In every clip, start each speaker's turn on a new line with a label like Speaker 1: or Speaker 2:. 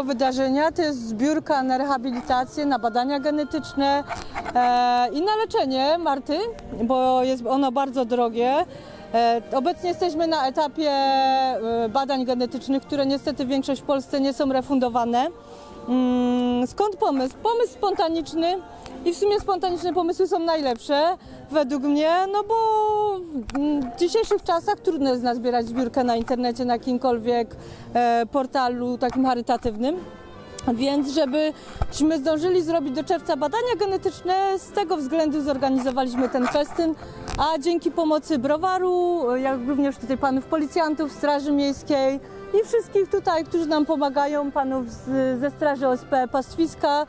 Speaker 1: wydarzenia to jest zbiórka na rehabilitację, na badania genetyczne i na leczenie Marty, bo jest ono bardzo drogie. Obecnie jesteśmy na etapie badań genetycznych, które niestety większość w Polsce nie są refundowane. Skąd pomysł? Pomysł spontaniczny i w sumie spontaniczne pomysły są najlepsze według mnie, no bo w dzisiejszych czasach trudno jest nazbierać zbiórkę na internecie, na jakimkolwiek portalu takim charytatywnym. Więc żebyśmy zdążyli zrobić do czerwca badania genetyczne, z tego względu zorganizowaliśmy ten festyn, a dzięki pomocy Browaru, jak również tutaj panów policjantów, Straży Miejskiej i wszystkich tutaj, którzy nam pomagają, panów ze Straży OSP Pastwiska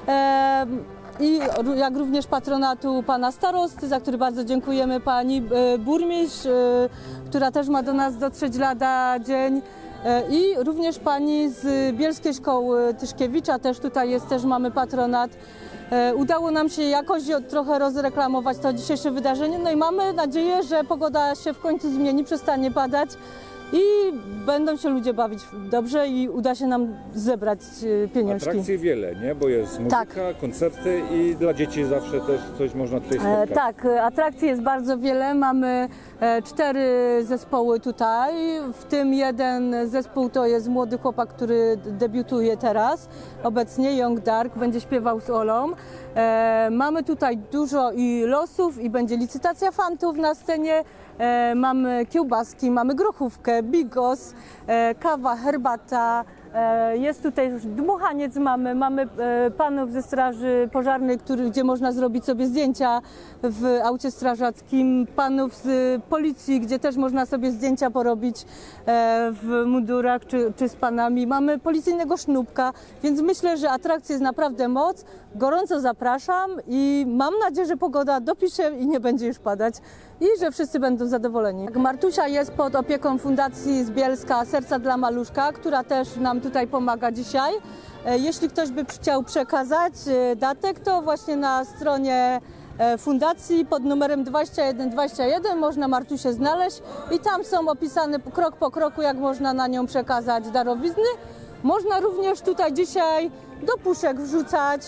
Speaker 1: i jak również patronatu pana starosty, za który bardzo dziękujemy, pani burmistrz, która też ma do nas dotrzeć lada dzień. I również pani z Bielskiej Szkoły Tyszkiewicza, też tutaj jest, też mamy patronat. Udało nam się jakoś trochę rozreklamować to dzisiejsze wydarzenie, no i mamy nadzieję, że pogoda się w końcu zmieni, przestanie padać i będą się ludzie bawić dobrze i uda się nam zebrać pieniążki.
Speaker 2: Atrakcji wiele, nie? Bo jest muzyka, koncerty i dla dzieci zawsze też coś można tutaj spotkać.
Speaker 1: Tak, atrakcji jest bardzo wiele. Mamy 4 zespoły tutaj, w tym jeden zespół to jest młody chłopak, który debiutuje teraz, obecnie Young Dark, będzie śpiewał z Olą. Mamy tutaj dużo i losów i będzie licytacja fantów na scenie. Mamy kiełbaski, mamy grochówkę, bigos, kawa, herbata, jest tutaj już dmuchaniec, mamy panów ze Straży Pożarnej, gdzie można zrobić sobie zdjęcia w aucie strażackim, panów z policji, gdzie też można sobie zdjęcia porobić w mundurach czy z panami. Mamy policyjnego sznupka, więc myślę, że atrakcji jest naprawdę moc. Gorąco zapraszam i mam nadzieję, że pogoda dopisze i nie będzie już padać i że wszyscy będą zadowoleni. Martusia jest pod opieką Fundacji z Bielska Serca dla Maluszka, która też nam tutaj pomaga dzisiaj. Jeśli ktoś by chciał przekazać datek, to właśnie na stronie fundacji pod numerem 2121 można Martusię znaleźć i tam są opisane krok po kroku, jak można na nią przekazać darowizny. Można również tutaj dzisiaj do puszek wrzucać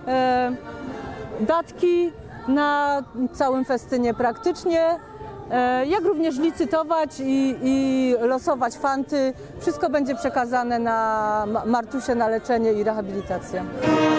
Speaker 1: datki na całym festynie praktycznie, jak również licytować i losować fanty. Wszystko będzie przekazane na Martusię na leczenie i rehabilitację.